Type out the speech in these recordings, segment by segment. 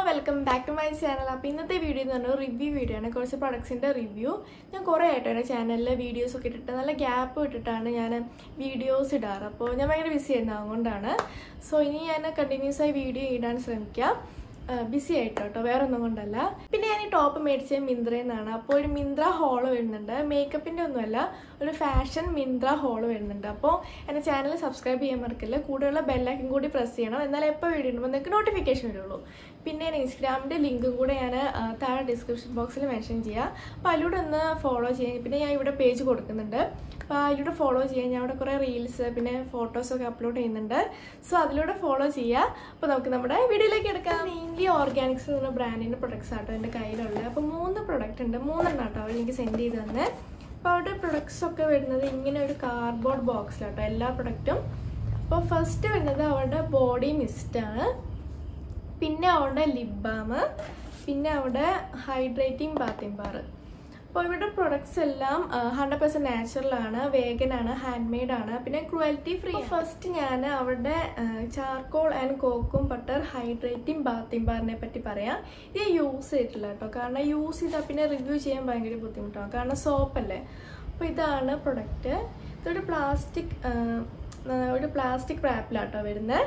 Welcome back to my channel. അപ്പോൾ ഇന്നത്തെ video എന്ന് പറഞ്ഞാൽ റിവ്യൂ വീഡിയോ ആണ്. കുറച്ച് പ്രൊഡക്ട്സിൻ്റെ റിവ്യൂ. ഞാൻ കുറേ ആയിട്ട് എൻ്റെ ചാനലിൽ വീഡിയോസ് ഒക്കെ ഇട്ടിട്ട് നല്ല ഗ്യാപ്പ് ഇട്ടിട്ടാണ് ഞാൻ വീഡിയോസ് ഇടാറ്. അപ്പോൾ ഞാൻ ഭയങ്കര ബിസി ആയിരുന്നു, അതുകൊണ്ടാണ്. സോ ഇനി ഞാൻ കണ്ടിന്യൂസ് ആയി വീഡിയോ ഇടാൻ ശ്രമിക്കാം, ബിസി ആയിട്ട് കേട്ടോ, വേറെ ഒന്നും കൊണ്ടല്ല. പിന്നെ ഞാൻ ഈ ടോപ്പ് മേടിച്ചത് മിന്ത്രയിൽ നിന്നാണ്. അപ്പോൾ ഒരു മിന്ത്ര ഹോള് വരുന്നുണ്ട്, മേക്കപ്പിൻ്റെ ഒന്നുമല്ല, ഒരു ഫാഷൻ മിന്ത്ര ഹോള് വരുന്നുണ്ട്. അപ്പോൾ എൻ്റെ ചാനൽ സബ്സ്ക്രൈബ് ചെയ്യാൻ മറക്കില്ല, കൂടെയുള്ള ബെല്ലൈക്കൻ കൂടി പ്രസ് ചെയ്യണം, എന്നാൽ എപ്പോൾ വീഡിയോ ഇടുമ്പോൾ നിങ്ങൾക്ക് നോട്ടിഫിക്കേഷൻ വരുള്ളൂ. പിന്നെ ഇൻസ്റ്റാഗ്രാമിൻ്റെ ലിങ്കും കൂടെ ഞാൻ താഴെ ഡിസ്ക്രിപ്ഷൻ ബോക്സിൽ മെൻഷൻ ചെയ്യാം. അപ്പോൾ അതിലൂടെ ഒന്ന് ഫോളോ ചെയ്യാൻ. പിന്നെ ഞാൻ ഇവിടെ പേജ് കൊടുക്കുന്നുണ്ട്, അപ്പോൾ അതിലൂടെ ഫോളോ ചെയ്യാൻ. ഞാൻ അവിടെ കുറേ റീൽസ് പിന്നെ ഫോട്ടോസൊക്കെ അപ്ലോഡ് ചെയ്യുന്നുണ്ട്. സോ അതിലൂടെ ഫോളോ ചെയ്യുക. അപ്പോൾ നമുക്ക് നമ്മുടെ വീഡിയോയിലേക്ക് എടുക്കാം. മെയിൻലി ഓർഗാനിക്സ് എന്ന ബ്രാൻഡിൻ്റെ പ്രൊഡക്ട്സ് ആട്ടോ എൻ്റെ കയ്യിലുള്ളത്. അപ്പോൾ 3 പ്രൊഡക്റ്റ് ഉണ്ട്, 3 കേട്ടോ അവർ എനിക്ക് സെൻഡ് ചെയ്ത് തന്നെ. അപ്പോൾ അവരുടെ പ്രൊഡക്ട്സ് ഒക്കെ വരുന്നത് ഇങ്ങനെ ഒരു കാർഡ്ബോർഡ് ബോക്സിലാട്ടോ എല്ലാ പ്രൊഡക്റ്റും. അപ്പോൾ ഫസ്റ്റ് വരുന്നത് അവരുടെ ബോഡി മിസ്റ്റാണ്, പിന്നെ അവരുടെ ലിപ് ബാം, പിന്നെ അവിടെ ഹൈഡ്രേറ്റിംഗ് ബാത്തിങ് ബാർ. അപ്പോൾ ഇവരുടെ പ്രൊഡക്ട്സ് എല്ലാം 100% നാച്ചുറലാണ്, വേഗനാണ്, ഹാൻഡ് മെയ്ഡാണ്, പിന്നെ ക്രുവൽറ്റി ഫ്രീ. ഫസ്റ്റ് ഞാൻ അവരുടെ ചാർക്കോൾ ആൻഡ് കോക്കും ബട്ടർ ഹൈഡ്രേറ്റിംഗ് ബാത്തിങ് ബാറിനെ പറ്റി പറയാം. ഇത് യൂസ് ചെയ്തിട്ടില്ല കേട്ടോ, കാരണം യൂസ് ചെയ്താൽ പിന്നെ റിവ്യൂ ചെയ്യാൻ ഭയങ്കര ബുദ്ധിമുട്ടാണ്, കാരണം സോപ്പല്ലേ. അപ്പോൾ ഇതാണ് പ്രൊഡക്റ്റ്. ഇതൊരു പ്ലാസ്റ്റിക് റാപ്പിലാട്ടോ വരുന്നത്.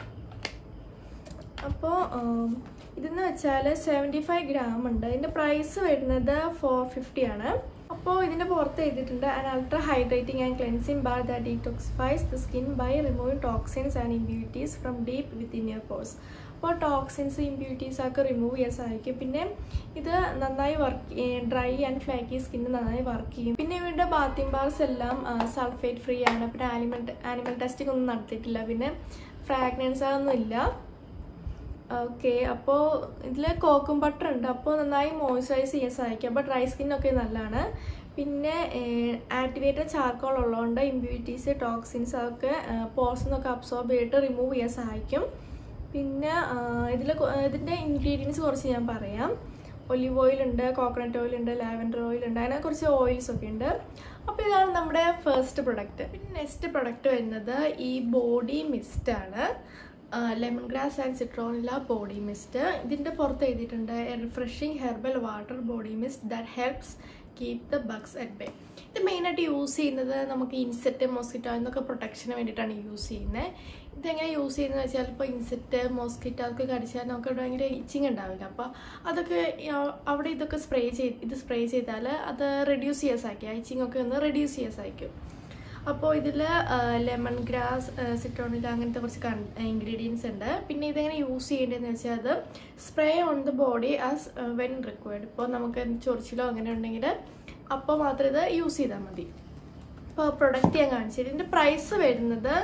അപ്പോൾ ഇതെന്ന് വെച്ചാൽ 75 ഗ്രാം ഉണ്ട്. ഇതിൻ്റെ പ്രൈസ് വരുന്നത് 450 ആണ്. അപ്പോൾ ഇതിൻ്റെ പുറത്ത് എഴുതിയിട്ടുണ്ട് an ultra hydrating and cleansing bar that detoxifies the skin by removing toxins and impurities from deep within your pores. അപ്പോൾ ടോക്സിൻസ് ഇമ്പ്യൂരിറ്റീസ് ഒക്കെ റിമൂവ് ചെയ്യാൻ സഹായിക്കും. പിന്നെ ഇത് നന്നായി ഡ്രൈ ആൻഡ് ഫ്ലാക്കി സ്കിന്ന് നന്നായി വർക്ക് ചെയ്യും. പിന്നെ ഇവരുടെ ബാത്തിങ് ബാർസ് എല്ലാം സൾഫേറ്റ് ഫ്രീ ആണ്. പിന്നെ ആനിമൽ ടെസ്റ്റിംഗ് ഒന്നും നടത്തിയിട്ടില്ല, പിന്നെ ഫ്രാഗ്രൻസ് ഒന്നും ഇല്ല. ഓക്കെ, അപ്പോൾ ഇതിൽ കോക്കും ബട്ടർ ഉണ്ട്, അപ്പോൾ നന്നായി മോയ്സ്ചറൈസ് ചെയ്യാൻ സഹായിക്കും. അപ്പോൾ ഡ്രൈ സ്കിന്നൊക്കെ നല്ലതാണ്. പിന്നെ ആക്ടിവേറ്റഡ് ചാർക്കോൾ ഉള്ളതുകൊണ്ട് ഇമ്പ്യൂരിറ്റീസ് ടോക്സിൻസ് അതൊക്കെ പോർസിൽ നിന്നൊക്കെ അബ്സോർബ് ചെയ്തിട്ട് റിമൂവ് ചെയ്യാൻ സഹായിക്കും. പിന്നെ ഇതിൻ്റെ ഇൻഗ്രീഡിയൻസ് കുറച്ച് ഞാൻ പറയാം. ഒലിവ് ഓയിലുണ്ട്, കോക്കനട്ട് ഓയിലുണ്ട്, ലാവൻഡർ ഓയിലുണ്ട്, അങ്ങനെ കുറച്ച് ഓയിൽസ് ഒക്കെ ഉണ്ട്. അപ്പോൾ ഇതാണ് നമ്മുടെ ഫസ്റ്റ് പ്രൊഡക്റ്റ്. പിന്നെ നെക്സ്റ്റ് പ്രൊഡക്റ്റ് വരുന്നത് ഈ ബോഡി മിസ്റ്റാണ്, lemon grass and citronella body mist. ഇതിൻ്റെ പുറത്ത് എഴുതിയിട്ടുണ്ട് a refreshing herbal water body mist that helps keep the bugs at bay. ഇത് മെയിനായിട്ട് യൂസ് ചെയ്യുന്നത് നമുക്ക് ഇൻസെക്റ്റ്, മോസ്കിറ്റോ എന്നൊക്കെ പ്രൊട്ടക്ഷന് വേണ്ടിയിട്ടാണ് യൂസ് ചെയ്യുന്നത്. ഇതെങ്ങനെ യൂസ് ചെയ്യുന്നത് വെച്ചാൽ, ഇപ്പോൾ ഇൻസെക്റ്റ്, മോസ്കിറ്റോ അതൊക്കെ കടിച്ചാൽ നമുക്ക് ഭയങ്കര ഇച്ചിങ് ഉണ്ടാവില്ല. അപ്പോൾ അതൊക്കെ അവിടെ ഇതൊക്കെ സ്പ്രേ ചെയ്താൽ അത് റെഡ്യൂസ് ചെയ്യാൻ സഹായിക്കും, ഇച്ചിങ് ഒക്കെ ഒന്ന് റെഡ്യൂസ് ചെയ്യാൻ സഹായിക്കും. അപ്പോൾ ഇതിൽ ലെമൺ ഗ്രാസ്, സിട്രോണില അങ്ങനത്തെ കുറച്ച് ഇൻഗ്രീഡിയൻസ് ഉണ്ട്. പിന്നെ ഇതെങ്ങനെ യൂസ് ചെയ്യേണ്ടതെന്ന് വെച്ചാൽ, അത് spray on the body as when required. ഇപ്പോൾ നമുക്ക് ചൊറിച്ചിലോ അങ്ങനെ ഉണ്ടെങ്കിൽ അപ്പോൾ മാത്രം ഇത് യൂസ് ചെയ്താൽ മതി. അപ്പോൾ പ്രൊഡക്റ്റ് ഞാൻ കാണിച്ചത്. ഇതിൻ്റെ പ്രൈസ് വരുന്നത്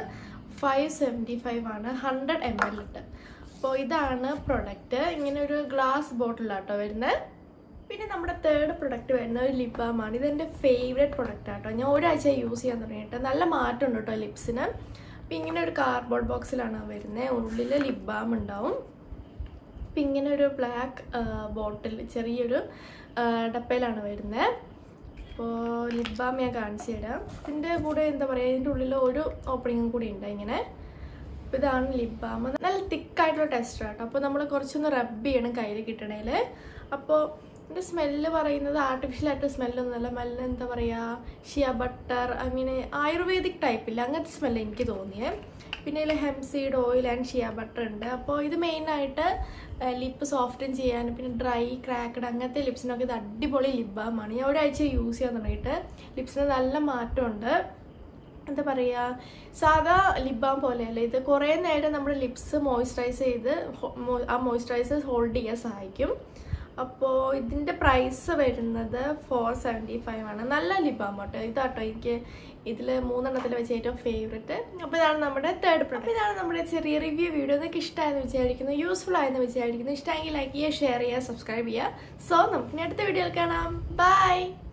575 ആണ്, 100 ml ഇട്ട്. അപ്പോൾ ഇതാണ് പ്രൊഡക്റ്റ്. ഇങ്ങനെ ഒരു ഗ്ലാസ് ബോട്ടിലാട്ടോ വരുന്നത്. പിന്നെ നമ്മുടെ തേർഡ് പ്രൊഡക്റ്റ് വരുന്ന ഒരു ലിപ് ബാം ആണ്. ഇതെൻ്റെ ഫേവറേറ്റ് പ്രൊഡക്റ്റ് ആട്ടോ. ഞാൻ ഒരാഴ്ച യൂസ് ചെയ്യാൻ തുടങ്ങിയിട്ട് നല്ല മാറ്റം ഉണ്ട് കേട്ടോ ലിപ്സിന്. അപ്പം ഇങ്ങനെ ഒരു കാർഡ്ബോർഡ് ബോക്സിലാണ് വരുന്നത്, ഉള്ളിൽ ലിപ് ബാം ഉണ്ടാവും. അപ്പം ഇങ്ങനെ ഒരു ബ്ലാക്ക് ബോട്ടിൽ ചെറിയൊരു ഡപ്പയിലാണ് വരുന്നത്. അപ്പോൾ ലിപ് ബാം ഞാൻ കാണിച്ചു തരാം. ഇതിൻ്റെ കൂടെ എന്താ പറയുക, ഇതിൻ്റെ ഉള്ളിൽ ഒരു ഓപ്പണിങ്ങും കൂടി ഉണ്ട് ഇങ്ങനെ. അപ്പോൾ ഇതാണ് ലിപ് ബാം. നല്ല തിക്കായിട്ടുള്ള ടെസ്റ്റർ ആട്ടോ. അപ്പോൾ നമ്മൾ കുറച്ചൊന്ന് റബ്ബ് ചെയ്യണം കയ്യിൽ കിട്ടണേൽ. അപ്പോൾ ഇതിൻ്റെ സ്മെല്ല് പറയുന്നത് ആർട്ടിഫിഷ്യലായിട്ട് സ്മെല്ലൊന്നുമല്ല, നല്ല എന്താ പറയുക, ഷിയ ബട്ടർ, അങ്ങനെ ആയുർവേദിക് ടൈപ്പില്ല, അങ്ങനത്തെ സ്മെല്ല് എനിക്ക് തോന്നിയത്. പിന്നെ ഇതിൽ hempseed oil and shea butter ഉണ്ട്. അപ്പോൾ ഇത് മെയിനായിട്ട് ലിപ്പ് സോഫ്റ്റൻ ചെയ്യാൻ, പിന്നെ ഡ്രൈ ക്രാക്കഡ് അങ്ങനത്തെ ലിപ്സിനൊക്കെ ഇത് അടിപൊളി ലിപ് ബാമാണ്. ഞാൻ ഒരാഴ്ച യൂസ് ചെയ്യാൻ തുടങ്ങിയിട്ട് ലിപ്സിന് നല്ല മാറ്റമുണ്ട്. എന്താ പറയുക, സാധാ ലിപ് ബാം പോലെയല്ല ഇത്. കുറേ നേരം നമ്മുടെ ലിപ്സ് മോയ്സ്ചറൈസ് ചെയ്ത് ആ മോയ്സ്ചറൈസർ ഹോൾഡ് ചെയ്യാൻ സഹായിക്കും. അപ്പോൾ ഇതിൻ്റെ പ്രൈസ് വരുന്നത് 475 ആണ്. നല്ല ലിപ് ബാം കേട്ടോ ഇതാട്ടോ. എനിക്ക് ഇതിൽ 3 എണ്ണത്തിൽ വെച്ച് ഏറ്റവും ഫേവറേറ്റ്. അപ്പോൾ ഇതാണ് നമ്മുടെ തേർഡ് പ്രൊഡക്റ്റ്. ഇതാണ് നമ്മുടെ ചെറിയ റിവ്യൂ വീഡിയോ. നിങ്ങൾക്ക് ഇഷ്ടമായെന്ന് വിചാരിക്കുന്നു, യൂസ്ഫുൾ ആയെന്ന് വിചാരിക്കുന്നു. ഇഷ്ടമെങ്കിൽ ലൈക്ക് ചെയ്യുക, ഷെയർ ചെയ്യുക, സബ്സ്ക്രൈബ് ചെയ്യുക. സോ നമുക്ക് ഇനി അടുത്ത വീഡിയോയിൽ കാണാം. ബൈ.